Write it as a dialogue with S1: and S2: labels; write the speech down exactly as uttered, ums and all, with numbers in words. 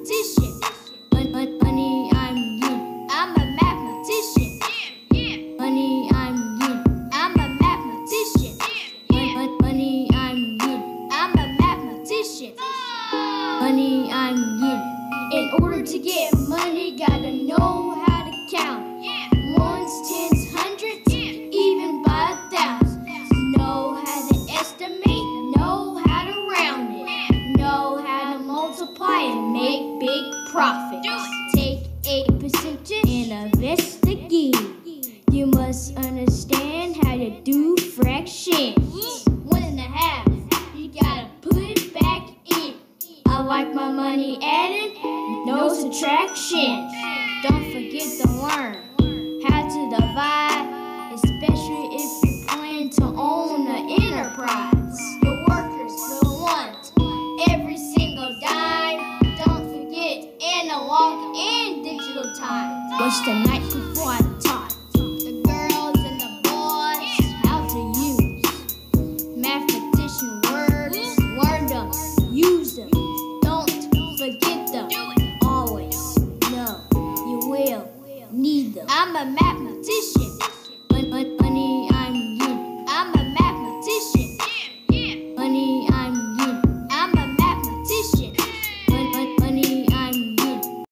S1: mathematician. Money, I'm getting. I'm a mathematician. Money, I'm getting. I'm a mathematician. Money, I'm getting. I'm a mathematician. Money, I'm getting. In order to get money, gotta know how to count. Ones, tens, hundreds, even by a thousand. Know how to estimate, know how to round it, know how to multiply and make big profits. Take a percentage and investigate. You must understand how to do fractions. One and a half, you gotta put it back in. I like my money added, no subtraction. Don't forget to learn how to divide, especially if you plan to own an enterprise. Your workers will want every single dime. Don't forget analog and digital time. Watch the night before I taught the girls and the boys how to use mathematician words. Learn them, use them, don't forget them. Always know you will need them. I'm a mathematician.